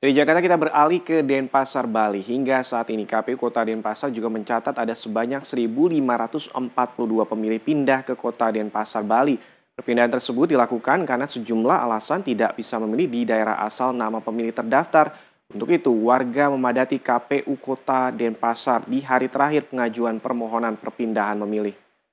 Dari Jakarta kita beralih ke Denpasar, Bali. Hingga saat ini KPU Kota Denpasar juga mencatat ada sebanyak 1.542 pemilih pindah ke Kota Denpasar, Bali. Perpindahan tersebut dilakukan karena sejumlah alasan tidak bisa memilih di daerah asal nama pemilih terdaftar. Untuk itu, warga memadati KPU Kota Denpasar di hari terakhir pengajuan permohonan perpindahan memilih.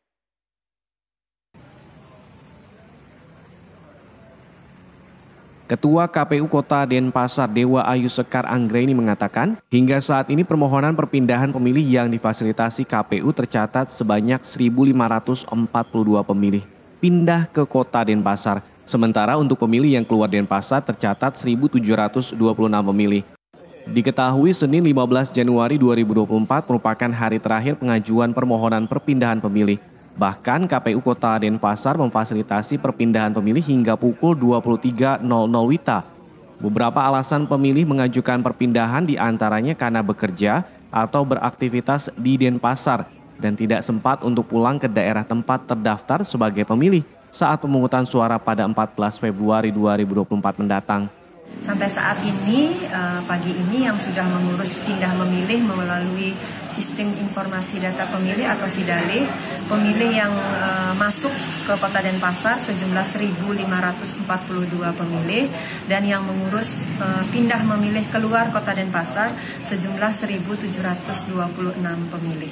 Ketua KPU Kota Denpasar Dewa Ayu Sekar Anggreni mengatakan, hingga saat ini permohonan perpindahan pemilih yang difasilitasi KPU tercatat sebanyak 1.542 pemilih pindah ke Kota Denpasar. Sementara untuk pemilih yang keluar Denpasar tercatat 1.726 pemilih. Diketahui Senin 15 Januari 2024 merupakan hari terakhir pengajuan permohonan perpindahan pemilih. Bahkan KPU Kota Denpasar memfasilitasi perpindahan pemilih hingga pukul 23.00 WITA. Beberapa alasan pemilih mengajukan perpindahan diantaranya karena bekerja atau beraktivitas di Denpasar dan tidak sempat untuk pulang ke daerah tempat terdaftar sebagai pemilih saat pemungutan suara pada 14 Februari 2024 mendatang. Sampai saat ini, pagi ini yang sudah mengurus pindah memilih melalui Sistem Informasi Data Pemilih atau SIDALE, pemilih yang masuk ke Kota Denpasar sejumlah 1.542 pemilih dan yang mengurus pindah memilih keluar Kota Denpasar sejumlah 1.726 pemilih.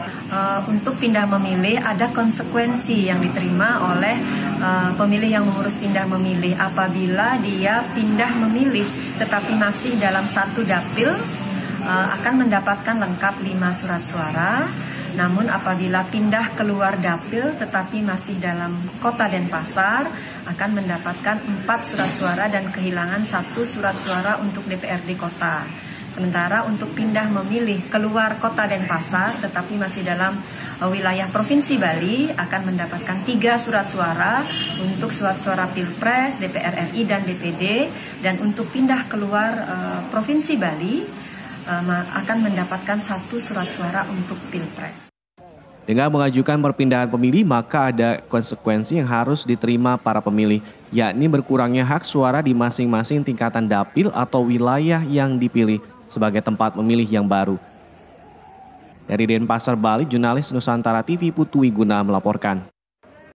Untuk pindah memilih ada konsekuensi yang diterima oleh pemilih yang mengurus pindah memilih apabila dia pindah memilih tetapi masih dalam satu dapil akan mendapatkan lengkap 5 surat suara. Namun apabila pindah keluar dapil tetapi masih dalam Kota Denpasar akan mendapatkan 4 surat suara dan kehilangan 1 surat suara untuk DPRD kota. Sementara untuk pindah memilih keluar Kota Denpasar tetapi masih dalam wilayah Provinsi Bali akan mendapatkan 3 surat suara untuk surat suara Pilpres, DPR RI dan DPD, dan untuk pindah keluar Provinsi Bali akan mendapatkan 1 surat suara untuk Pilpres. Dengan mengajukan perpindahan pemilih, maka ada konsekuensi yang harus diterima para pemilih, yakni berkurangnya hak suara di masing-masing tingkatan dapil atau wilayah yang dipilih sebagai tempat memilih yang baru. Dari Denpasar, Bali, jurnalis Nusantara TV Putu Wiguna melaporkan.